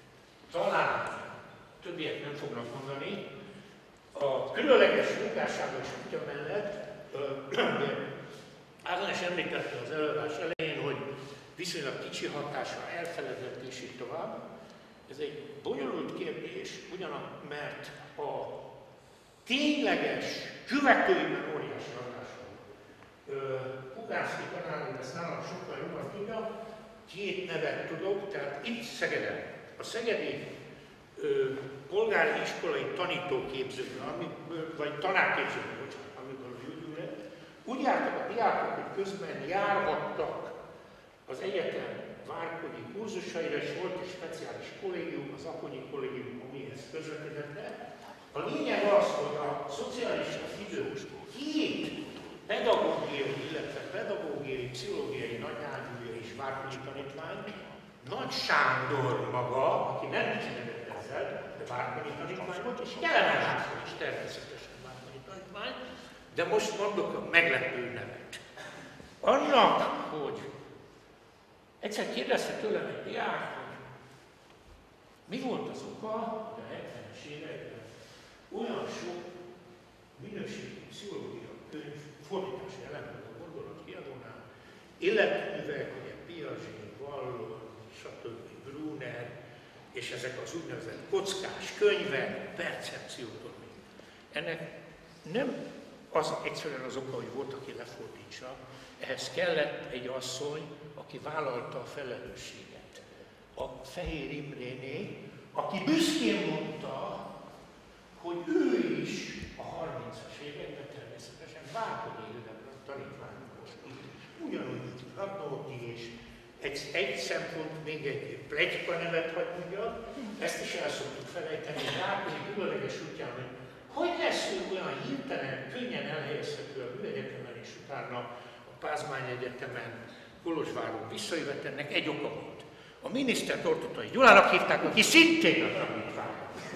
talán többiek nem fognak mondani. A különleges munkásságos útja mellett Ágnes említette az előadás elején, hogy viszonylag kicsi hatása, elfeledett és így tovább. Ez egy bonyolult kérdés, ugyanak, mert a tényleges, követőiben óriási hatású. Pugánszki tanár úr ezt nálam sokkal jobban tudja, két nevet tudok, tehát itt Szegeden, a szegedi ö, polgári iskolai tanítóképzőkben, vagy tanárképzőkben, bocsánat, amikor úgy lett, úgy jártak a diákok, hogy közben járhattak az egyetem várkonyi kurzusaira, és volt egy speciális kollégium, az Aponyi kollégium, ami ezt közvetítette. A lényeg az, hogy a szocialista idő két pedagógiai, illetve pedagógiai, pszichológiai nagyágyúja és várkonyi tanítvány, Nagy Sándor maga, aki nem dicsekedett ezzel, de várkonyi tanítvány volt, és Kelemen László is természetesen várkonyi tanítvány, de most mondok a meglepő nevet. Annak, hogy egyszer kérdezte tőlem egy diák, hogy mi volt az oka, hogy a hetvenes években olyan sok minőségi pszichológia könyv, fordítási elemben a Gondolat kiadónál, életművek, ugye Piaget, Vallon, stb. Brunner, és ezek az úgynevezett kockás könyvek, percepciótól még. Ennek nem az egyszerűen az oka, hogy volt, aki lefordítsa, ehhez kellett egy asszony, aki vállalta a felelősséget. A Fehér Imréné, aki büszkén mondta, hogy ő is a harmincas években természetesen Várkonyi Ildikó tanítványokhoz ugyanúgy, mint Radnóti, és egy, egy szempont, még egy pletyka nevet hagy mondjak, ezt is el szoktuk felejteni, Várkonyi különleges útján, hogy hogy lesz ő olyan hirtelen, könnyen elhelyezhető a Műegyetemen, és utána a Pázmány Egyetemen, Kolozsváron visszajövet, ennek egy oka volt. A miniszter Ortottai Gyulának hívták, aki szintén a tanítvány.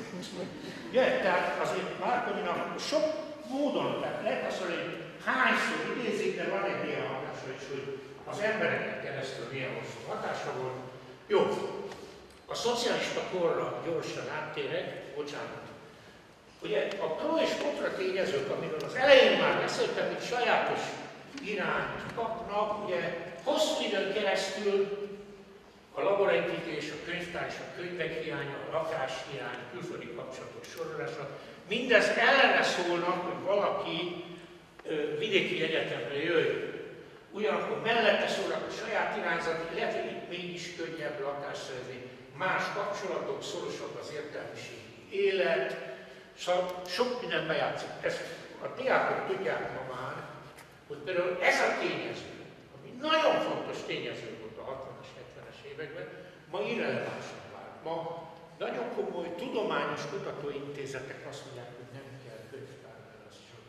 Ja, tehát azért Várkonyinak sok módon, tehát lehet azt mondani, hogy hányszor idézik, de van egy ilyen hatása is, hogy az embereken keresztül milyen hosszú hatása volt. Jó, a szocialista korra gyorsan áttérek, bocsánat. Ugye a pro és kontra tényezők, amiről az elején már beszéltem, hogy sajátos irányt kapnak, ugye hosszú időn keresztül a laborépítés, a könyvtár és a könyvek hiánya, a lakás hiány, külföldi kapcsolatok sorolása, mindez ellene szólnak, hogy valaki ö, vidéki egyetemre jöjjön. Ugyanakkor mellette szólnak a saját irányzat, lehet, hogy itt mégis könnyebb lakást szerezni, más kapcsolatok, szorosabb az értelmiségi élet, szóval sok minden bejátszik. Ezt a diákok tudják ma már, hogy például ez a tényező, ami nagyon fontos tényező volt a hatvanas, hetvenes években, ma irrelevánsan vált. Ma nagyon komoly tudományos kutatóintézetek azt mondják, hogy nem kell könyvtár, mert az csak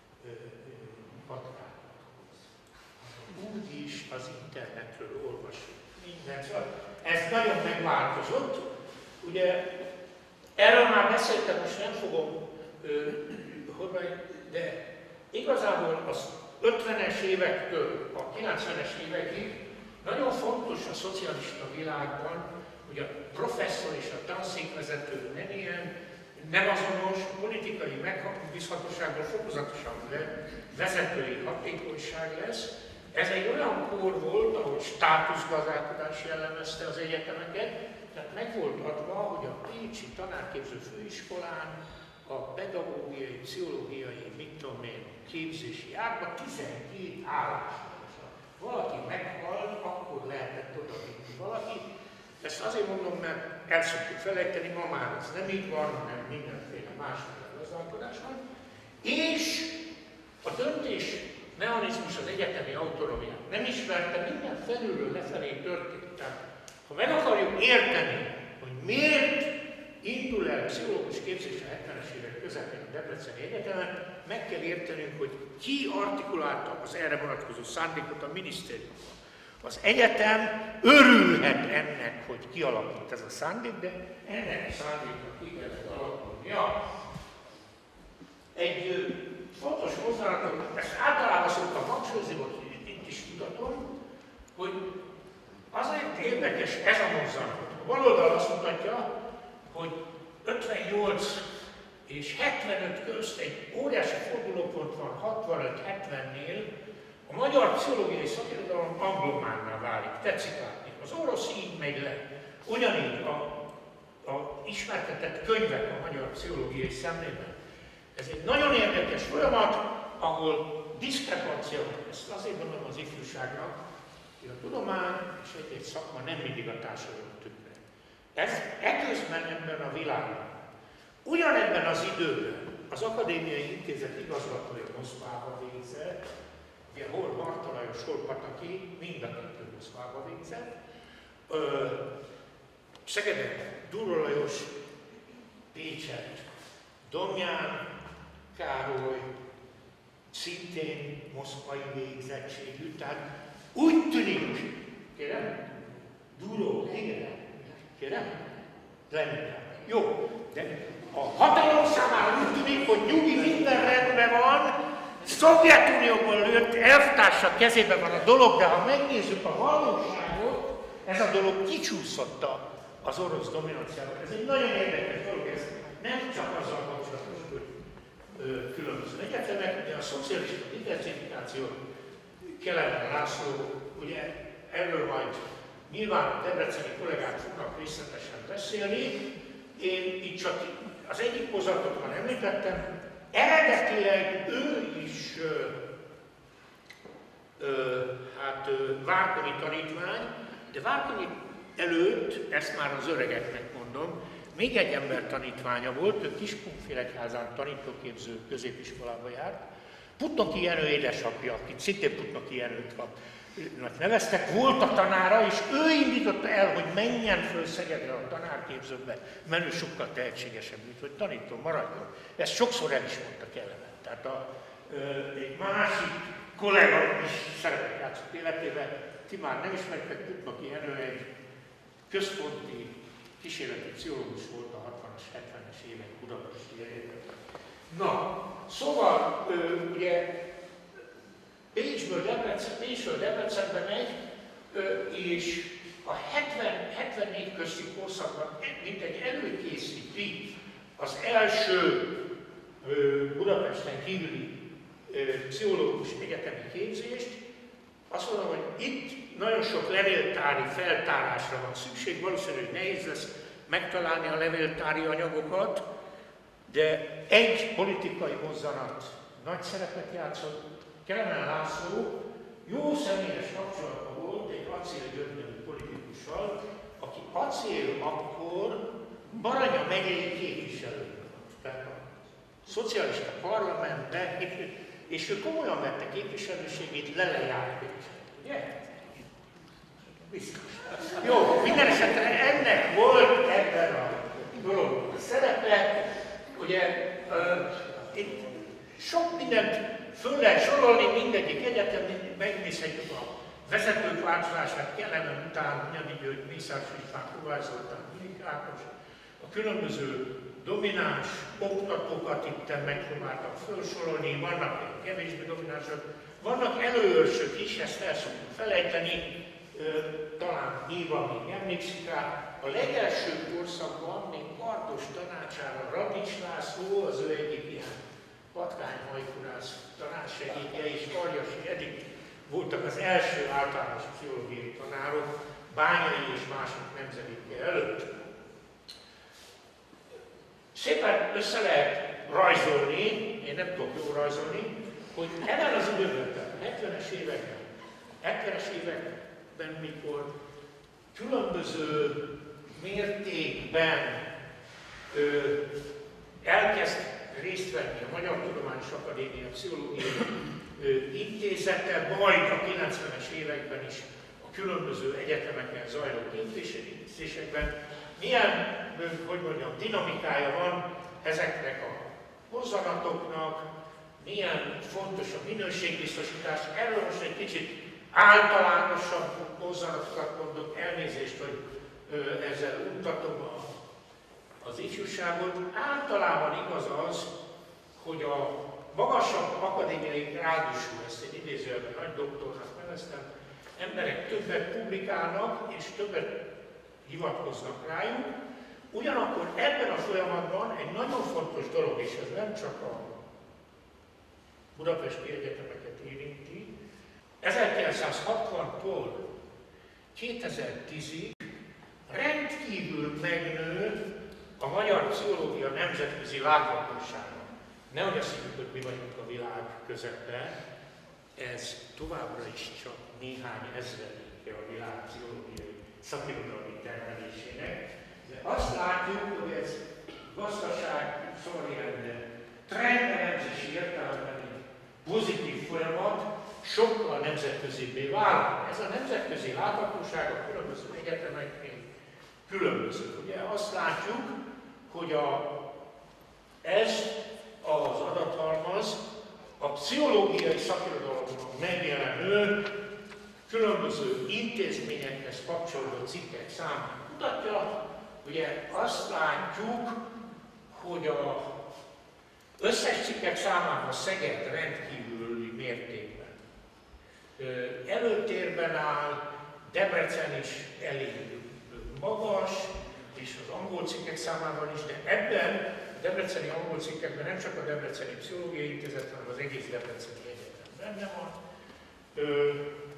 patkákat hoz. Úgyis az internetről olvasunk mindent. Szóval ez nagyon megváltozott. Ugye erről már beszéltem, most nem fogom, de igazából az ötvenes évektől a kilencvenes évekig nagyon fontos a szocialista világban, hogy a professzor és a tanszékvezető nem ilyen, nem azonos, politikai megbízhatóságból fokozatosan vezetői hatékonyság lesz. Ez egy olyan kor volt, ahogy státuszgazdálkodás jellemezte az egyetemeket, tehát meg volt adva, hogy a Pécsi Tanárképző Főiskolán a pedagógiai, pszichológiai, mit tudom én, képzési ágban tizenkét állás van. Valaki meghalt, akkor lehetett oda vinni valaki. Ezt azért mondom, mert el szoktuk felejteni, ma már ez nem így van, hanem mindenféle másféle gazdálkodás van. És a döntés mechanizmus az egyetemi autonómiát nem ismerte, minden felülről lefelé történt. Tehát, ha meg akarjuk érteni, hogy miért indul el pszichológus képzés a hetvenes évek közepén a Debreceni Egyetemen, meg kell értenünk, hogy ki artikulálta az erre vonatkozó szándékot a minisztériumban. Az egyetem örülhet ennek, hogy kialakult ez a szándék, de ennek a szándéknak ki kellett alakulnia. Egy fontos mozdulatot, ezt általában szoktam hangsúlyozni, hogy itt is tudatom, hogy azért érdekes ez a mozzanat. A baloldal azt mutatja, hogy ötvennyolc és hetvenöt közt egy óriási fordulópont van hatvanöt hetvennél, A magyar pszichológiai szakirodalom anglománnál válik, tetszik látni. Az orosz így megy le. Ugyanígy a, a ismertetett könyvek a magyar pszichológiai szemlében. Ez egy nagyon érdekes folyamat, ahol diszkrepancia van. Ezt azért mondom az ifjúságnak, hogy a tudomány és egy-egy szakma nem mindig a társadalom tükre. Ez eközben ebben a világban. Ugyanebben az időben az Akadémiai Intézet igazgatója Moszkvába végzett, ugye hol Marta Lajos, hol Pataki, mind a kettő Moszkvába végzett. Szegeden Duró Lajos, Pécset, Domján Károly, szintén moszkvai végzettségű, tehát úgy tűnik, kérem, Duró, igen, kérem, Leningrad. Jó, de a hatalom számára úgy tűnik, hogy nyugi, minden rendben van, Szovjetunióból lőtt elvtársak kezében van a dolog, de ha megnézzük a valóságot, ez a dolog kicsúszott az orosz dominanciával. Ez egy nagyon érdekes dolog, ez nem csak azzal kapcsolatos, hogy különböző egyetemek, ugye a szocialista diversifikáció, Kelemen László, ugye erről majd nyilván a debreceni kollégák fognak részletesen beszélni. Én itt csak az egyik hozatot már említettem, eredetileg ő is ö, ö, hát ö, Várkonyi tanítvány, de Várkonyi előtt, ezt már az öregeknek mondom, még egy ember tanítványa volt, ő Kiskunfélegyházán tanítóképző középiskolába járt. Putnoki Jenő édesapja, akit szintén Putnoki Jenőt neveztek, volt a tanára, és ő indította el, hogy menjen föl Szegedre a tanárképzőbe, mert ő sokkal tehetségesebb, mint hogy tanító maradjon. Ezt sokszor el is mondta Kelemen. Tehát a, ö, egy másik kollega is szerepet játszott életében, ti már nem ismertek, Putnoki Jenő egy központi kísérleti pszichológus volt a hatvanas, hetvenes évek budapesti egyetemen. Na, szóval ö, ugye Pécsből Debrecen, Pécsből Debrecenbe megy, ö, és a hetven hetvennégy közti korszakban mint egy előkészíti az első ö, Budapesten kívüli ö, pszichológus egyetemi képzést. Azt mondom, hogy itt nagyon sok levéltári feltárásra van szükség, valószínűleg nehéz lesz megtalálni a levéltári anyagokat, de egy politikai mozzanat nagy szerepet játszott. Kelemen László jó személyes kapcsolatban volt egy acélgyörgyönő politikussal, aki acél akkor Baranya megyei képviselő volt. Tehát a szocialista parlamentben, és ő komolyan vette képviselőségét, Lele járt Pécset, ugye? Biztos. Jó, minden esetre ennek volt ebben a dologban a szerepe, ugye uh, itt sok mindent föl lehet sorolni, mindegyik egyetem, megnézhetjük a vezetők változását, Kelemen után, ugyanígy, hogy Mészáros István, Kovács Zoltán, Milik Ákos, a különböző domináns oktatókat itt megpróbáltak felsorolni, vannak kevésbé dominánsak, vannak előőrsök is, ezt el szoktuk felejteni, talán Éva még emlékszik rá, a legelső korszakban még kardos tanácsára Radics László, az ő egyik ilyen patkányhajkurász tanársegédje és Karjasi Edith voltak az első általános pszichológiai tanárok Bányai és mások nemzedéke előtt. Szépen össze lehet rajzolni, én nem tudok jól rajzolni, hogy ebben az időben, a hetvenes években, hetvenes években, mikor különböző mértékben ö, elkezd részt venni a Magyar Tudományos Akadémia Pszichológiai ö, Intézete, majd a kilencvenes években is a különböző egyetemeken zajló intézésekben, milyen, hogy mondjam, dinamikája van ezeknek a mozzanatoknak, milyen fontos a minőségbiztosítás. Erről most egy kicsit általánosabb mozzanatokat mondok, elnézést, hogy ezzel mutatom az ifjúságot. Általában igaz az, hogy a magasabb akadémiai grádusú, ezt egy idézőjelben nagy doktornak neveztem, emberek többet publikálnak és többet hivatkoznak rájuk, ugyanakkor ebben a folyamatban egy nagyon fontos dolog, és ez nem csak a budapesti egyetemeket érinti, ezerkilencszázhatvantól kétezer-tízig rendkívül megnő a magyar pszichológia nemzetközi láthatósága. Nehogy azt hívjuk, hogy mi vagyunk a világ közepe, ez továbbra is csak néhány ezredike a világ pszichológiai szakirodalmi termelésének, de azt látjuk, hogy ez gazdaság, szóval ilyen trendelemzési értelemben egy pozitív folyamat, sokkal nemzetközibbé válik. Ez a nemzetközi láthatóság a különböző egyetemeknél különböző. Ugye azt látjuk, hogy a, ez az adathalmaz a pszichológiai szakirodalomban megjelenő különböző intézményekhez kapcsolódó cikkek számát mutatja. Ugye azt látjuk, hogy az összes cikkek számában Szeged rendkívüli mértékben előtérben áll, Debrecen is elég magas, és az angol cikkek számában is, de ebben a debreceni angol cikkekben nem csak a Debreceni Pszichológiai Intézet, hanem az egész Debreceni Egyetem benne van. Ö,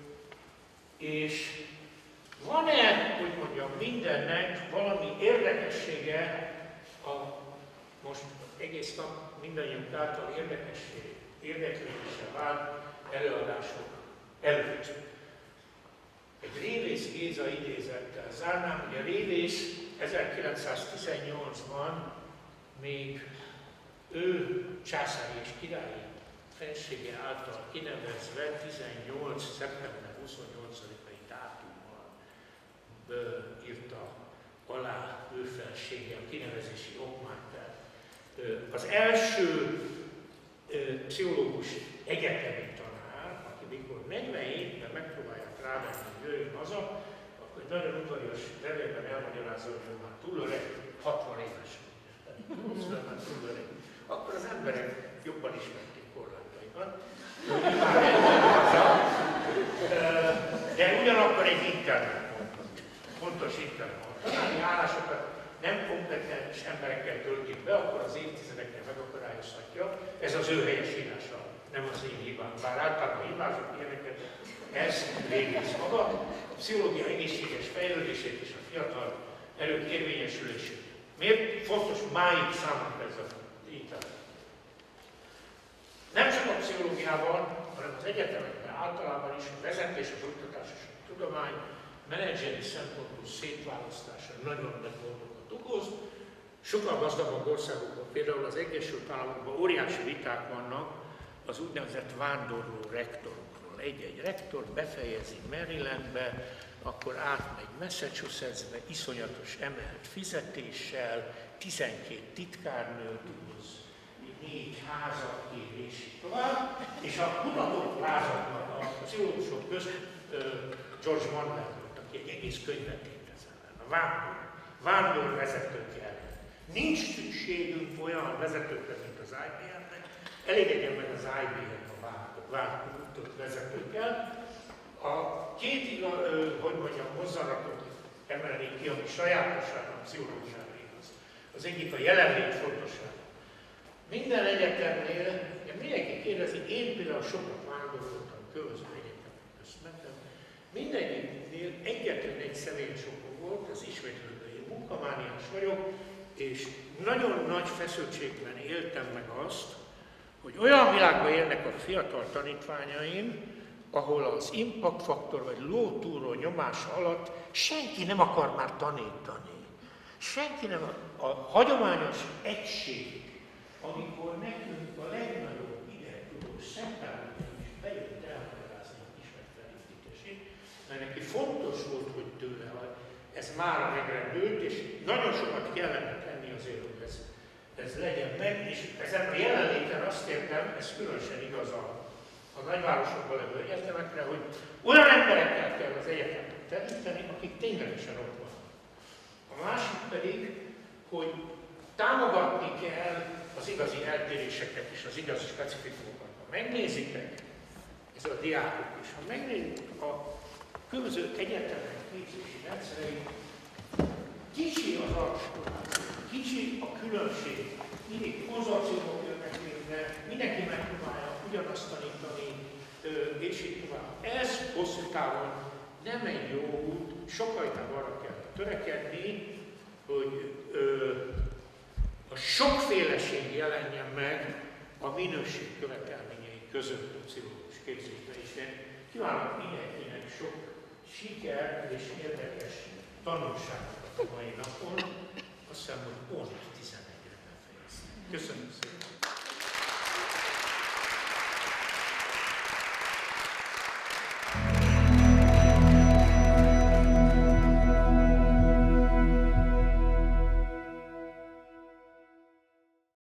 és van-e, hogy mondjam, mindennek valami érdekessége, a most egész nap mindannyiunk által érdekessé, érdeklődésre vált előadások előtt. Egy Révész Géza idézettel zárnám, hogy a Révész ezerkilencszáztizennyolcban még ő császári és királyi fensége által kinevezve tizennyolc szeptember huszonnyolcadikai dátummal írta alá ő felsége a kinevezési okmányt. Az első pszichológus egyetemi tanár, aki mikor negyvenhétben megpróbálják rávenni, hogy jöjjön haza, akkor egy nagyon udvarias levélben elmagyarázza, hogy ő már túl öreg, hatvan éves. huszonöt már túl öreg. Akkor az emberek jobban ismerték korlátaikat. De ugyanakkor egy internet mondott, fontos internet. Tanári állásokat nem kompetens emberekkel töltik be, akkor az évtizedekkel megakadályozhatja. Ez az ő helyes írása, nem az én hibám. Bár általában hibázok ilyeneket, ez Révész maga. A pszichológia egészséges fejlődését és a fiatal erők érvényesülését. Miért fontos máig számunkra ez a internet? Nem csak a pszichológiában, hanem az egyetemekben általában is a vezetés, az oktatás és a tudomány menedzseri szempontból szétválasztása nagyon nagy gondokat okoz. Sokkal gazdagabb országokban, például az Egyesült Államokban óriási viták vannak az úgynevezett vándorló rektorokról. Egy-egy rektor befejezi Marylandbe, akkor átmegy Massachusettsbe, iszonyatos emelt fizetéssel, tizenkét titkárnőt hoz, négy házat kér, és tovább. És a kutatók lázadnak a pszichológusok közt George Monmouth, aki egy egész könyvet írt ezen, a vándor, vándor vezetők ellen. Nincs szükségünk olyan vezetőkre, mint az I B M-nek, elégedjen meg az I B M a vándor vezetőkkel. A két, hogy mondjam, hozzaratot emelnék ki, ami sajátossága a pszichológiára igaz. Az egyik a jelenlét fontossága. Minden egyetemnél, mindenki kérdezi, én például sokat vándoroltam különböző egyetemek közt mentem, mindegyiknél egyetlen egy személycsoport volt, az ismétlődő, én munkamániás vagyok, és nagyon nagy feszültségben éltem meg azt, hogy olyan világban élnek a fiatal tanítványaim, ahol az impact faktor vagy lótúró nyomása alatt senki nem akar már tanítani. Senki nem a, a hagyományos egység, amikor nekünk a legnagyobb idegtudós Szentárnál is bejött elmagyarázni a kismert felépítését, mert neki fontos volt, hogy tőle, hogy ez már megrendült, és nagyon sokat kellene tenni azért, hogy ez, ez legyen meg, és ezen a jelenléten azt értem, ez különösen igaz a, a nagyvárosokban levő egyetemekre, hogy olyan emberekkel kell az egyetemet teríteni, akik ténylegesen ott vannak. A másik pedig, hogy támogatni kell az igazi eltéréseket és az igazi specifikumokat. Ha megnézitek, ez a diákok is, ha megnézik a különböző egyetemek képzési rendszerei, kicsi az alapskolás, kicsi a különbség, mindig konzorciumok jönnek létre, mindenki megpróbálja ugyanazt tanítani, és így tovább. Ez hosszú távon nem egy jó út, sokkal inkább arra kell törekedni, hogy ö, a sokféleség jelenjen meg a minőség követelményei között a pszichológus képzésben is. Kívánok mindenkinek sok siker és érdekes tanulságokat a mai napon. Azt hiszem, hogy pont tizenegyre befejeztem. Köszönöm szépen!